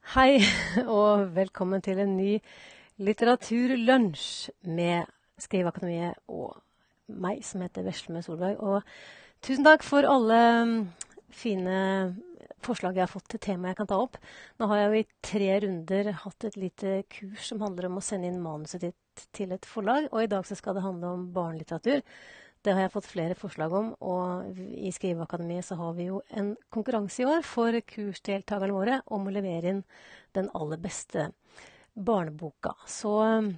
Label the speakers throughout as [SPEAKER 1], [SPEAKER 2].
[SPEAKER 1] Hei, og velkommen til en ny litteraturlunsj med Skriveakademiet og meg, som heter Veslemø Solberg. Og tusen takk for alle fine forslag jeg har fått til tema jeg kan ta opp. Nå har jeg jo i 3 runder hatt et lite kurs som handler om å sende inn manuset ditt til et forlag, og i dag så skal det handle om barnelitteratur. Det har jeg fått flere forslag om, og i Skriveakademiet så har vi jo en konkurranse i år for kursdeltakerne våre om å levere inn den aller beste barneboka. Så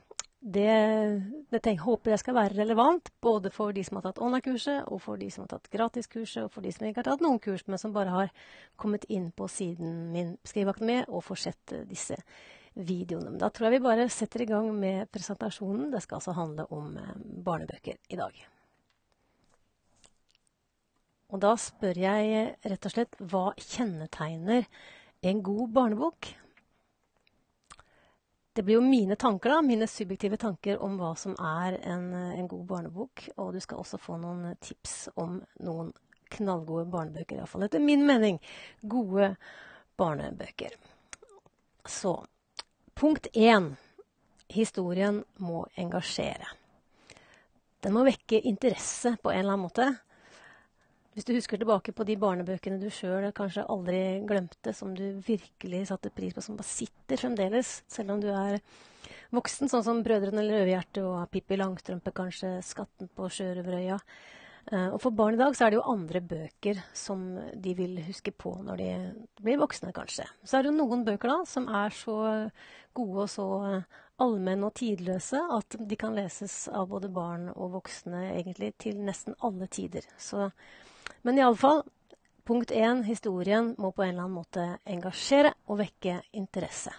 [SPEAKER 1] det håper jeg skal være relevant, både for de som har tatt online-kurset, og for de som har tatt gratiskurset, og for de som ikke har tatt noen kurs, men som bare har kommet inn på siden min Skriveakademiet og får sett disse videoene. Da tror jeg vi bare setter i gang med presentasjonen. Det skal altså handle om barnebøker i dag. Og da spør jeg rett og slett, hva kjennetegner en god barnebok? Det blir jo mine tanker da, mine subjektive tanker om hva som er en god barnebok. Og du skal også få noen tips om noen knallgode barnebøker, i hvert fall etter min mening. Gode barnebøker. Så, punkt 1. Historien må engasjere. Den må vekke interesse på en eller annen måte. Hvis du husker tilbake på de barnebøkene du selv kanskje aldri glemte, som du virkelig satte pris på, som bare sitter fremdeles, selv om du er voksen, sånn som Brødrene Løvehjerte og Pippi Langstrømpe, kanskje Skatten på Sjørøverøya. Og for barn i dag så er det jo andre bøker som de vil huske på når de blir voksne, kanskje. Så er det jo noen bøker da, som er så gode og så allmenne og tidløse, at de kan leses av både barn og voksne egentlig til nesten alle tider. Men i alle fall, punkt 1, historien må på en eller annen måte engasjere og vekke interesse.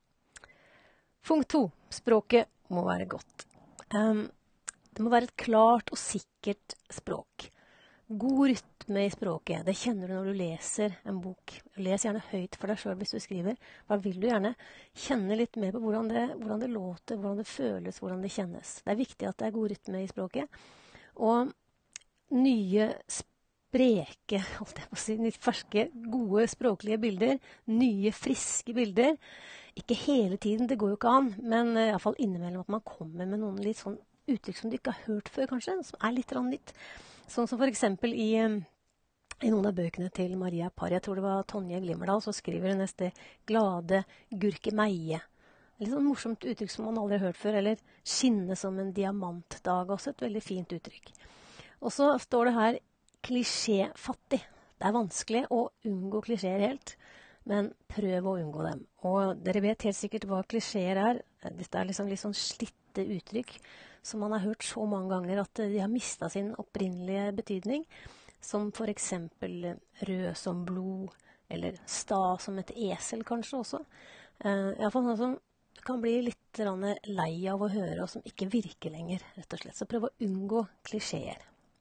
[SPEAKER 1] Punkt 2, språket må være godt. Det må være et klart og sikkert språk. God rytme i språket, det kjenner du når du leser en bok. Les gjerne høyt for deg selv hvis du skriver. Da vil du gjerne kjenne litt mer på hvordan det låter, hvordan det føles, hvordan det kjennes. Det er viktig at det er god rytme i språket. Og nye spreke, nytt ferske, gode språklige bilder, nye friske bilder. Ikke hele tiden, det går jo ikke an, men i hvert fall innimellom at man kommer med noen litt sånn uttrykk som du ikke har hørt før, kanskje, som er litt nytt. Sånn som for eksempel i noen av bøkene til Maria Parr, jeg tror det var Tonje Glimmerdal, så skriver hun neste glade gurkemeie. Litt sånn morsomt uttrykk som man aldri har hørt før, eller skinne som en diamantdag, også et veldig fint uttrykk. Og så står det her klisjéfattig. Det er vanskelig å unngå klisjéer helt, men prøv å unngå dem. Og dere vet helt sikkert hva klisjéer er. Dette er liksom litt sånn slitte uttrykk som man har hørt så mange ganger at de har mistet sin opprinnelige betydning, som for eksempel rød som blod, eller sta som et esel kanskje også. I hvert fall noe som du kan bli litt lei av å høre, og som ikke virker lenger, rett og slett. Så prøv å unngå klisjéer.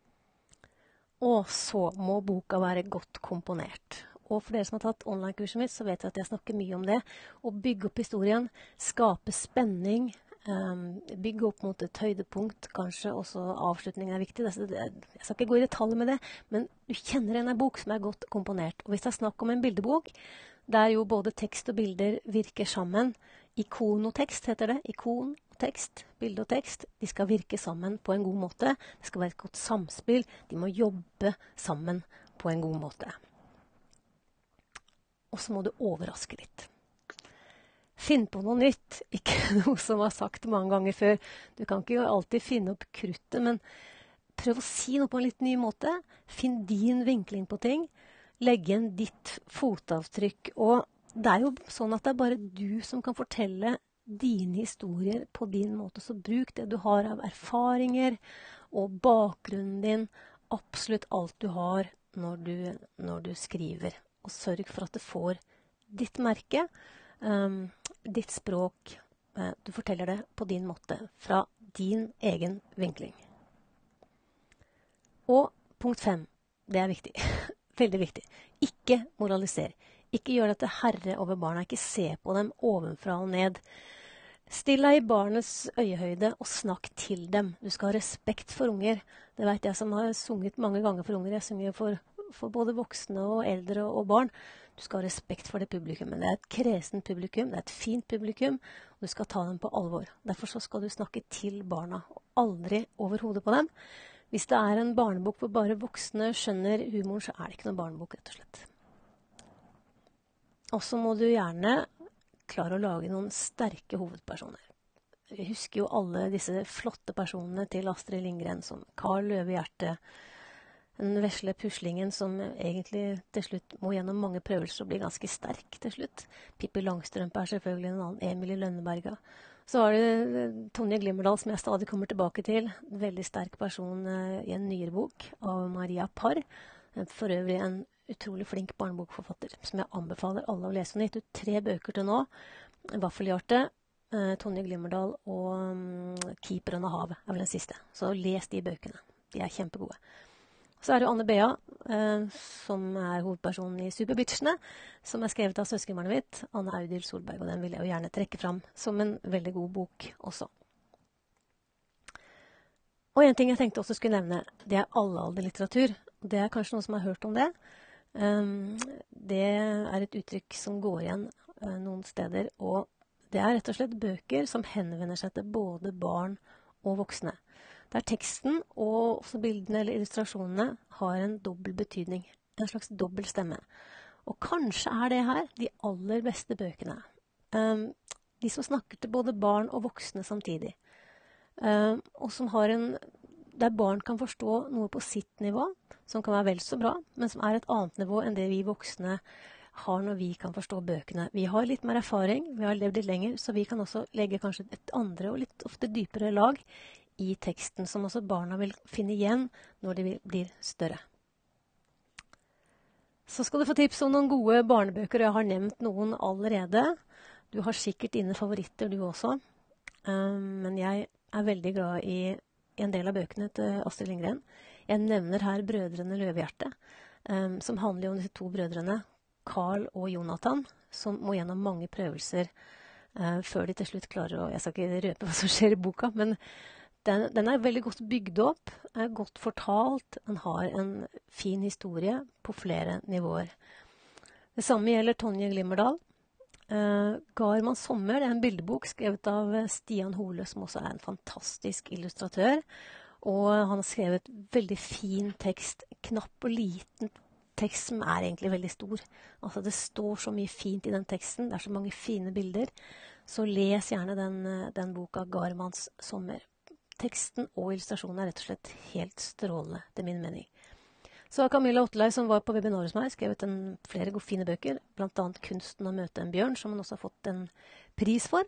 [SPEAKER 1] Og så må boka være godt komponert. Og for dere som har tatt online-kurset mitt, så vet jeg at jeg snakker mye om det. Å bygge opp historien, skape spenning, bygge opp mot et høydepunkt, kanskje også avslutningen er viktig. Jeg skal ikke gå i detalj med det, men du kjenner en bok som er godt komponert. Og hvis det er snakk om en bildebok, der jo både tekst og bilder virker sammen, ikonotekst heter det, ikon, tekst, bilde og tekst, de skal virke sammen på en god måte. Det skal være et godt samspill, de må jobbe sammen på en god måte. Og så må du overraske litt. Finn på noe nytt, ikke noe som var sagt mange ganger før. Du kan ikke alltid finne opp kruttet, men prøv å si noe på en litt ny måte. Finn din vinkling på ting. Legg igjen ditt fotavtrykk. Og det er jo sånn at det er bare du som kan fortelle dine historier på din måte. Så bruk det du har av erfaringer og bakgrunnen din. Absolutt alt du har når du skriver. Og sørg for at du får ditt merke. Ditt språk, du forteller det på din måte, fra din egen vinkling. Og punkt 5, det er viktig, veldig viktig. Ikke moraliser. Ikke gjør deg til herre over barna, ikke se på dem ovenfra og ned. Still deg i barnets øyehøyde og snakk til dem. Du skal ha respekt for unger. Det vet jeg som har sunget mange ganger for unger. Jeg synger for både voksne og eldre og barn. Du skal ha respekt for det publikummet. Det er et kresen publikum, det er et fint publikum, og du skal ta dem på alvor. Derfor så skal du snakke til barna, og aldri over hodet på dem. Hvis det er en barnebok hvor bare voksne skjønner humoren, så er det ikke noen barnebok, rett og slett. Og så må du gjerne klare å lage noen sterke hovedpersoner. Vi husker jo alle disse flotte personene til Astrid Lindgren, som Karl Løvehjerte, den vesle puslingen som egentlig til slutt må gjennom mange prøvelser og bli ganske sterk til slutt. Pippi Langstrømpe er selvfølgelig en annen, Emil i Lønneberga. Så har du Tonje Glimmerdal, som jeg stadig kommer tilbake til. En veldig sterk person i en nyere bok av Maria Parr. For øvrig en utrolig flink barnebokforfatter, som jeg anbefaler alle å lese. Hun har gitt ut 3 bøker til nå. Vaffelhjerte, Tonje Glimmerdal og Keeperen av havet er vel den siste. Så les de bøkene. De er kjempegode. Så er det Anne Bea, som er hovedpersonen i Superbitchene, som er skrevet av søskenbarnet mitt, Anne Audhild Solberg, og den vil jeg jo gjerne trekke fram som en veldig god bok også. Og en ting jeg tenkte også skulle nevne, det er allealderlitteratur. Det er kanskje noen som har hørt om det. Det er et uttrykk som går igjen noen steder, og det er rett og slett bøker som henvender seg til både barn og voksne. Der teksten og også bildene eller illustrasjonene har en dobbel betydning, en slags dobbel stemme. Og kanskje er det her de aller beste bøkene. De som snakker til både barn og voksne samtidig. Og som har der barn kan forstå noe på sitt nivå, som kan være vel så bra, men som er et annet nivå enn det vi voksne har når vi kan forstå bøkene. Vi har litt mer erfaring, vi har levd litt lenger, så vi kan også legge kanskje et andre og litt ofte dypere lag i teksten, som også barna vil finne igjen når de blir større. Så skal du få tips om noen gode barnebøker, og jeg har nevnt noen allerede. Du har sikkert dine favoritter du også, men jeg er veldig glad i en del av bøkene til Astrid Lindgren. Jeg nevner her Brødrene Løvehjerte, som handler om disse 2 brødrene, Karl og Jonathan, som må gjennom mange prøvelser før de til slutt klarer å, jeg skal ikke røpe hva som skjer i boka, men den er veldig godt bygd opp, er godt fortalt, den har en fin historie på flere nivåer. Det samme gjelder Tonje Glimmerdal. Garmanns sommer er en bildebok skrevet av Stian Hole, som også er en fantastisk illustratør. Og han har skrevet veldig fin tekst, knapp og liten tekst som er egentlig veldig stor. Altså det står så mye fint i den teksten, det er så mange fine bilder. Så les gjerne den boka Garmanns sommer. Teksten og illustrasjonen er rett og slett helt strålende, til min mening. Så har Camilla Otterlei, som var på webinar hos meg, skrevet flere fine bøker, blant annet Kunsten å møte en bjørn, som hun også har fått en pris for.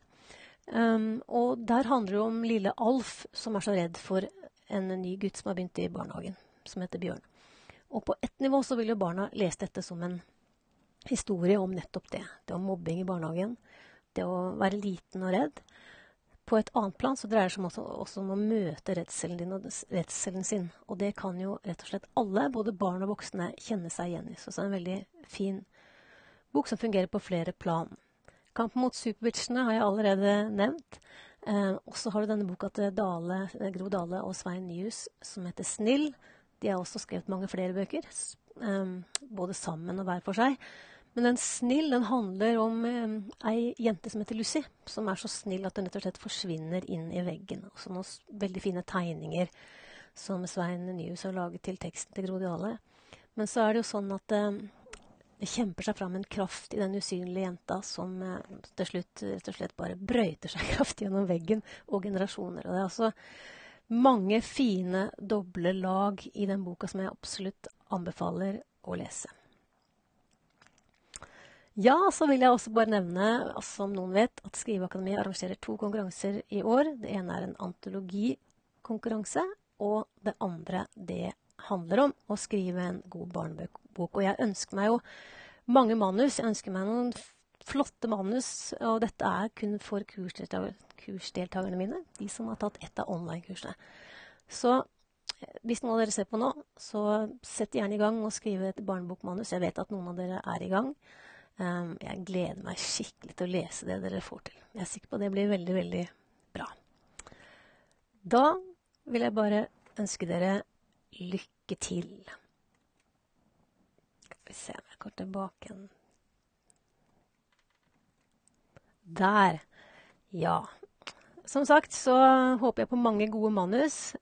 [SPEAKER 1] Og der handler det om lille Alf, som er så redd for en ny gutt som har begynt i barnehagen, som heter Bjørn. Og på ett nivå så vil jo barna lese dette som en historie om nettopp det. Det om mobbing i barnehagen, det å være liten og redd. På et annet plan så dreier det seg også om å møte redselen din og redselen sin. Og det kan jo rett og slett alle, både barn og voksne, kjenne seg igjen i. Så det er en veldig fin bok som fungerer på flere plan. Kampen mot Superbitchene har jeg allerede nevnt. Og så har du denne boka til Gro Dale og Svein Nyhus, som heter Snill. De har også skrevet mange flere bøker, både sammen og hver for seg. Men den Snill, den handler om ei jente som heter Lucy, som er så snill at hun rett og slett forsvinner inn i veggen. Og så noen veldig fine tegninger som Svein Nyhus har laget til teksten til Gro Dale. Men så er det jo sånn at det kjemper seg fram en kraft i den usynlige jenta som til slutt rett og slett bare brøyter seg kraftig gjennom veggen og generasjoner. Og det er altså mange fine doble lag i den boka som jeg absolutt anbefaler å lese. Ja, så vil jeg også bare nevne, som noen vet, at Skriveakademiet arrangerer 2 konkurranser i år. Det ene er en antologikonkurranse, og det andre, det handler om å skrive en god barnebok. Og jeg ønsker meg jo mange manus, jeg ønsker meg noen flotte manus, og dette er kun for kursdeltagerne mine, de som har tatt et av online-kursene. Så hvis noen av dere ser på nå, så sett gjerne i gang og skrive et barnebokmanus. Jeg vet at noen av dere er i gang. Jeg gleder meg skikkelig til å lese det dere får til. Jeg er sikker på at det blir veldig, veldig bra. Da vil jeg bare ønske dere lykke til. Skal vi se om jeg går tilbake Der. Ja. Som sagt så håper jeg på mange gode manus,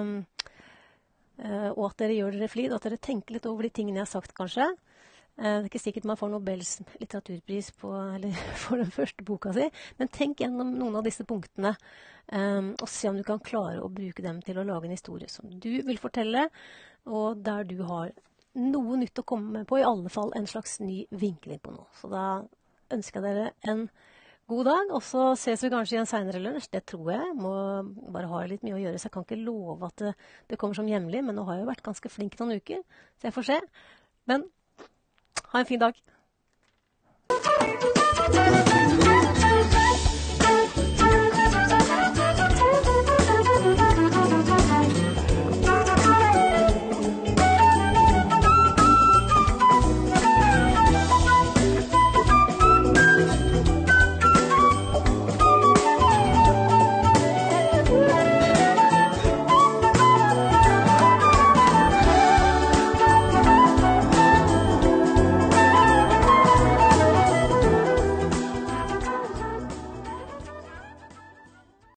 [SPEAKER 1] og at dere gjør dere flid, og at dere tenker litt over de tingene jeg har sagt, kanskje. Det er ikke sikkert man får Nobels litteraturpris for den første boka si, men tenk gjennom noen av disse punktene, og se om du kan klare å bruke dem til å lage en historie som du vil fortelle, og der du har noe nytt å komme med på, i alle fall en slags ny vinkling på noe. Så da ønsker jeg dere en god dag, og så ses vi kanskje i en senere lunsj. Det tror jeg. Må bare ha litt mye å gjøre, så jeg kan ikke love at det kommer som jevnlig, men nå har jeg jo vært ganske flink noen uker, så jeg får se. Men ha en fin dag.